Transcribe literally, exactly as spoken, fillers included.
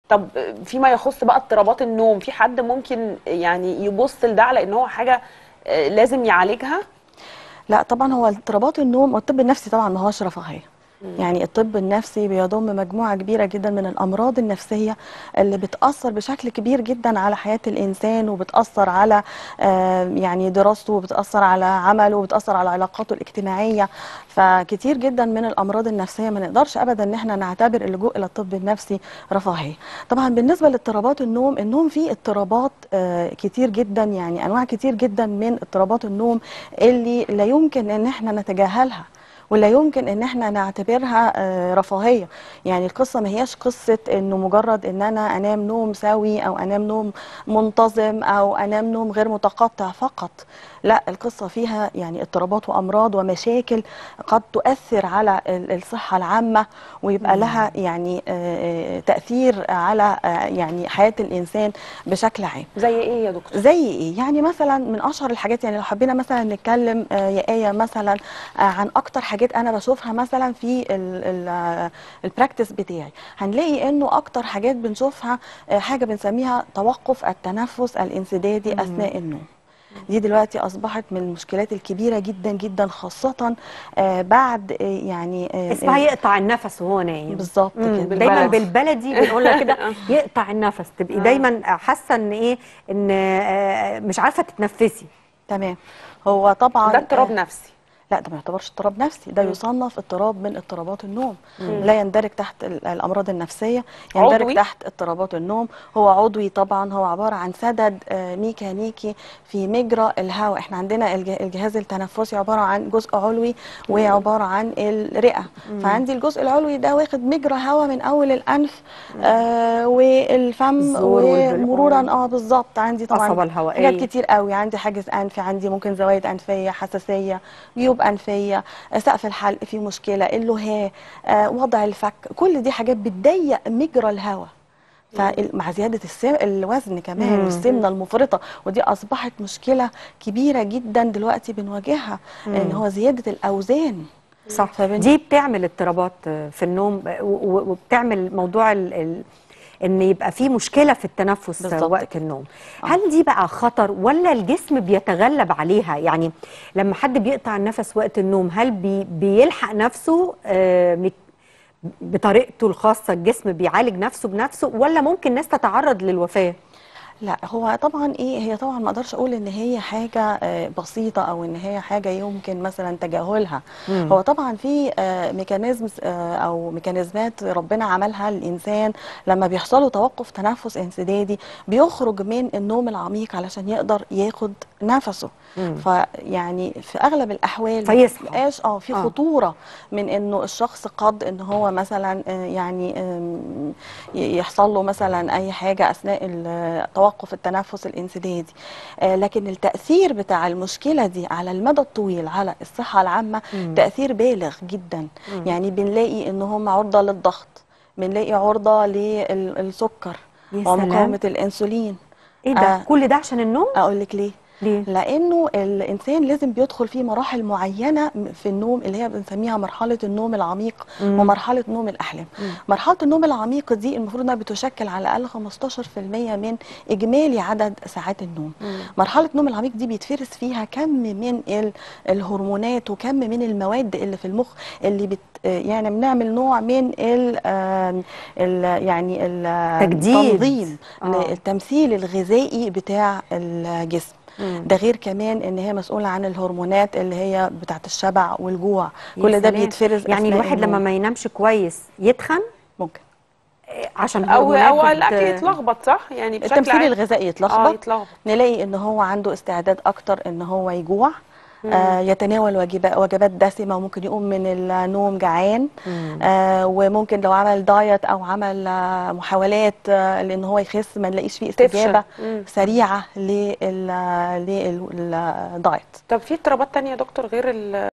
طب فيما يخص بقى اضطرابات النوم، في حد ممكن يعني يبص لده على ان هو حاجه لازم يعالجها؟ لا طبعا، هو اضطرابات النوم والطب النفسي طبعا ما هوش رفاهيه. يعني الطب النفسي بيضم مجموعة كبيرة جدا من الأمراض النفسية اللي بتأثر بشكل كبير جدا على حياة الإنسان، وبتأثر على يعني دراسته، وبتأثر على عمله، وبتأثر على علاقاته الاجتماعية. فكتير جدا من الأمراض النفسية ما نقدرش أبدا إن احنا نعتبر اللجوء إلى الطب النفسي رفاهية. طبعا بالنسبة لاضطرابات النوم، النوم فيه اضطرابات كتير جدا، يعني أنواع كتير جدا من اضطرابات النوم اللي لا يمكن إن احنا نتجاهلها ولا يمكن ان احنا نعتبرها رفاهيه. يعني القصه ما هياش قصه انه مجرد ان انا انام نوم سوي او انام نوم منتظم او انام نوم غير متقطع فقط. لا، القصه فيها يعني اضطرابات وامراض ومشاكل قد تؤثر على الصحه العامه، ويبقى لها يعني تاثير على يعني حياه الانسان بشكل عام. زي ايه يا دكتور؟ زي ايه؟ يعني مثلا من اشهر الحاجات، يعني لو حبينا مثلا نتكلم يا ايه مثلا عن اكتر حاجات انا بشوفها مثلا في البراكتس بتاعي، هنلاقي انه اكتر حاجات بنشوفها حاجه بنسميها توقف التنفس الانسدادي اثناء النوم. دي دلوقتي اصبحت من المشكلات الكبيره جدا جدا، خاصه بعد يعني اسمها يقطع النفس وهو نايم. بالظبط كده، دايما بالبلدي بنقولها كده يقطع النفس، تبقي دايما حاسه ان ايه، ان مش عارفه تتنفسي. تمام. هو طبعا ده اضطراب نفسي. لا، ده ما يعتبرش اضطراب نفسي، ده يصنف اضطراب من اضطرابات النوم. مم. لا يندرج تحت الامراض النفسيه، يندرج عضوي؟ تحت اضطرابات النوم. هو عضوي طبعا، هو عباره عن سدد ميكانيكي في مجرى الهواء. احنا عندنا الجهاز التنفسي عباره عن جزء علوي وعباره عن الرئه. مم. فعندي الجزء العلوي ده واخد مجرى هواء من اول الانف آه والفم ومرورا اه بالظبط. عندي طبعا حاجات كتير قوي، عندي حاجز انفي، عندي ممكن زوايد انفيه، حساسيه، جيوب أنفية، سقف الحلق فيه مشكلة، اللهاه، آه، وضع الفك، كل دي حاجات بتضيق مجرى الهواء. فمع زيادة السم... الوزن كمان والسمنة المفرطة، ودي أصبحت مشكلة كبيرة جدا دلوقتي بنواجهها، إن هو زيادة الأوزان. صح. فبن... دي بتعمل اضطرابات في النوم، وبتعمل موضوع ال... ال... ان يبقى في مشكله في التنفس وقت النوم. آه. هل دي بقى خطر ولا الجسم بيتغلب عليها؟ يعني لما حد بيقطع النفس وقت النوم، هل بي بيلحق نفسه آه بطريقته الخاصه، الجسم بيعالج نفسه بنفسه، ولا ممكن ناس تتعرض للوفاه؟ لا، هو طبعا ايه، هي طبعا ما اقدرش اقول ان هي حاجه بسيطه او ان هي حاجه يمكن مثلا تجاهلها. مم. هو طبعا في ميكانيزم او ميكانيزمات ربنا عملها للانسان لما بيحصل له توقف تنفس انسدادي، بيخرج من النوم العميق علشان يقدر ياخد نفسه. مم. فيعني في اغلب الاحوال فيصحى مبقاش اه في خطوره آه. من انه الشخص قد ان هو مثلا يعني يحصل له مثلا اي حاجه اثناء توقف التنفس الانسدادي. آه لكن التاثير بتاع المشكله دي على المدى الطويل على الصحه العامه مم. تاثير بالغ جدا. مم. يعني بنلاقي ان هم عرضه للضغط، بنلاقي عرضه للسكر ومقاومه الانسولين. ايه ده؟ آه كل ده عشان النوم؟ اقول لك ليه. ليه؟ لانه الانسان لازم بيدخل في مراحل معينه في النوم اللي هي بنسميها مرحله النوم العميق مم. ومرحله نوم الاحلام. مم. مرحله النوم العميق دي المفروض انها بتشكل على الاقل خمستاشر في المية من اجمالي عدد ساعات النوم. مم. مرحله النوم العميق دي بيتفرز فيها كم من الهرمونات وكم من المواد اللي في المخ اللي بت يعني بنعمل نوع من ال ال يعني التنظيم آه. التمثيل الغذائي بتاع الجسم. مم. ده غير كمان ان هي مسؤوله عن الهرمونات اللي هي بتاعت الشبع والجوع، كل ده بيتفرز. يعني الواحد النوم. لما ما ينامش كويس يتخن ممكن، عشان او هرمونات او الاكل يتلخبط، صح؟ يعني بشكل التمثيل الغذائي يتلخبط. اه يتلخبط، نلاقي ان هو عنده استعداد اكتر ان هو يجوع، آه يتناول وجبات وجبات دسمه، وممكن يقوم من النوم جعان. آه وممكن لو عمل دايت او عمل آه محاولات آه لان هو يخس، ما نلاقيش فيه استجابه سريعه للدايت. طب في اضطرابات ثانيه يا دكتور غير ال